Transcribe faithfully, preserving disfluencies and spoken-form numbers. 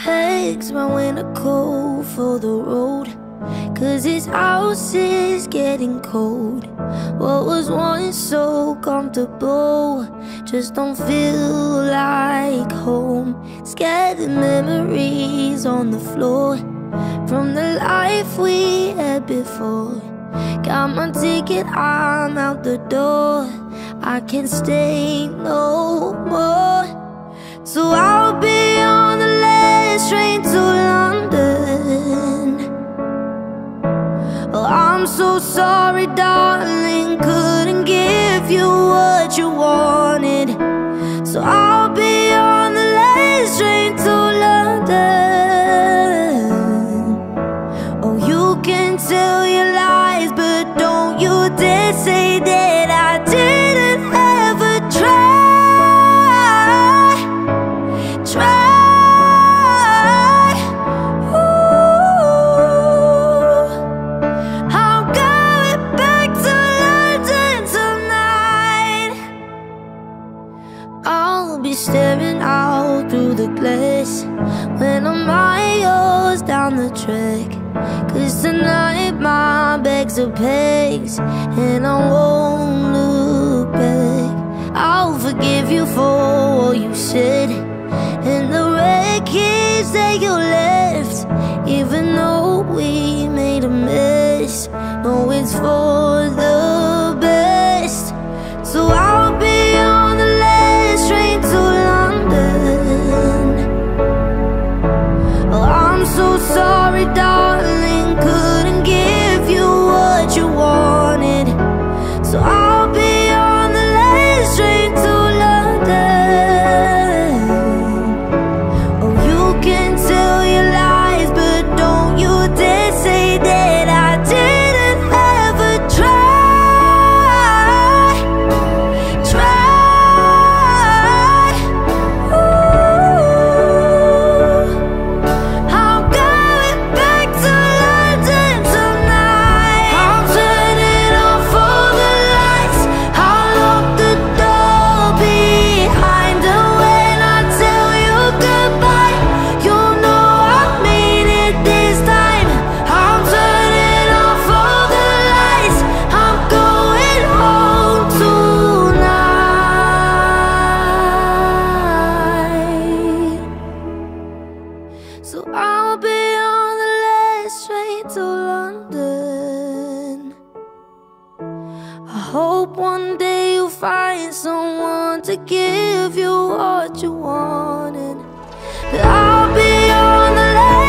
pegs my winter coat for the road, 'cause this house is getting cold. What was once so comfortable just don't feel like home. Scattered memories on the floor from the life we had before. Got my ticket, I'm out the door. I can't stay no more. So I'll be on the last train to London. Oh, I'm so sorry, darling, couldn't give you what you wanted. So I'll be on the last train to London. Oh, you can tell your lies, but don't you dare say that I didn't ever try. Try. Ooh. I'm going back to London tonight. I'll be staring out through the glass when I'm miles down the track, 'cause tonight my bags are pegs and I won't look back. I'll forgive you for all you said and the wreckage that you left, even though we made a mess. No, it's for the best. So I'll be on the last train to London. Oh, I'm so sorry, darling, couldn't give you what you wanted. So I'll be on the last train to London. Oh, you can tell your lies, but don't you dare say that I didn't ever try. Try. Ooh. I'm going back to London tonight. I'm turning off all the lights. I'll lock the door behind her when I tell you goodbye. You know I mean it this time. I'm turning off all the lights. I'm going home tonight. So I'll be on the last train to London. I hope one day you'll find someone to give you what you wanted. I'll be on the last